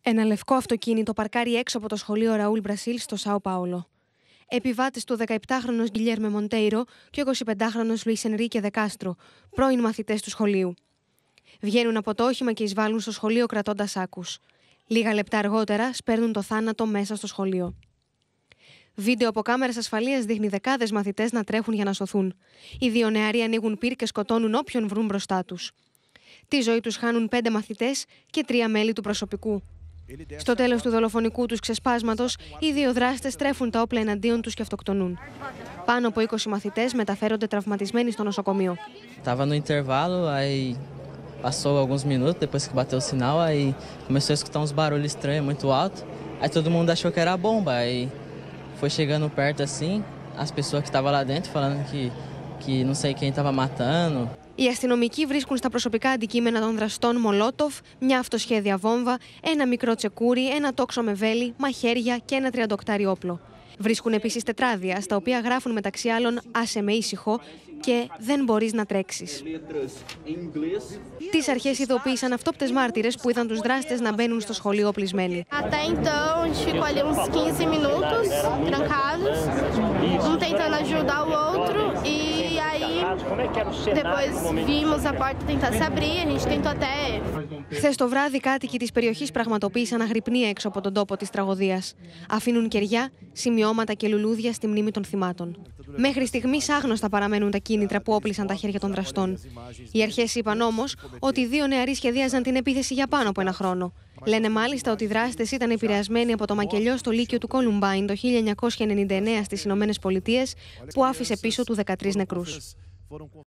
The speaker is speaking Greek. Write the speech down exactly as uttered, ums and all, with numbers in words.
Ένα λευκό αυτοκίνητο παρκάρει έξω από το σχολείο Ραούλ Μπρασίλ στο Σάο Πάολο. Επιβάτες του δεκαεπτάχρονος Γκιλιέρμε Μοντέιρο και ο εικοσιπεντάχρονος Λουίς Ενρίκε Δεκάστρο, πρώην μαθητές του σχολείου. Βγαίνουν από το όχημα και εισβάλλουν στο σχολείο κρατώντας σάκους. Λίγα λεπτά αργότερα σπέρνουν το θάνατο μέσα στο σχολείο. Βίντεο από κάμερες ασφαλείας δείχνει δεκάδες μαθητές να τρέχουν για να σωθούν. Οι δύο νεαροί ανοίγουν πυρ και σκοτώνουν όποιον βρουν μπροστά τους. Τη ζωή τους χάνουν πέντε μαθητές και τρία μέλη του προσωπικού. Στο τέλος του δολοφονικού τους ξεσπάσματος, οι δύο δράστες τρέφουν τα όπλα εναντίον τους και αυτοκτονούν. Πάνω από είκοσι μαθητές μεταφέρονται τραυματισμένοι στο νοσοκομείο. Tava no intervalo, aí passou alguns minutos depois que bateu o sinal, aí começou a escutar uns barulhos estranhos muito alto. Aí todo mundo achou que era bomba, aí foi chegando perto assim, as pessoas que estavam lá dentro falando que que não sei quem estava matando. Οι αστυνομικοί βρίσκουν στα προσωπικά αντικείμενα των δραστών μολότοφ, μια αυτοσχέδια βόμβα, ένα μικρό τσεκούρι, ένα τόξο με βέλη, μαχαίρια και ένα τριαντοκτάρι όπλο. Βρίσκουν επίσης τετράδια, στα οποία γράφουν μεταξύ άλλων «Άσε με ήσυχο» και «Δεν μπορείς να τρέξεις». Τις αρχές ειδοποίησαν αυτόπτες μάρτυρες που είδαν τους δράστες να μπαίνουν στο σχολείο οπλισμένοι. Até então, a gente ficou ali uns quinze minutos trancados, um tentando ajudar o outro, e aí depois vimos a porta tentar se abrir, a gente tentou até. Χθες το βράδυ, κάτοικοι της περιοχής πραγματοποίησαν αγρυπνία έξω από τον τόπο της τραγωδίας. Αφήνουν κεριά, σημειώματα και λουλούδια στη μνήμη των θυμάτων. Μέχρι στιγμής άγνωστα παραμένουν τα κίνητρα που όπλησαν τα χέρια των δραστών. Οι αρχές είπαν όμως ότι οι δύο νεαροί σχεδίαζαν την επίθεση για πάνω από ένα χρόνο. Λένε μάλιστα ότι οι δράστες ήταν επηρεασμένοι από το μακελιό στο Λύκειο του Κόλουμπάιν το χίλια εννιακόσια ενενήντα εννέα στις Ηνωμένες Πολιτείες, που άφησε πίσω του δεκατρείς νεκρούς.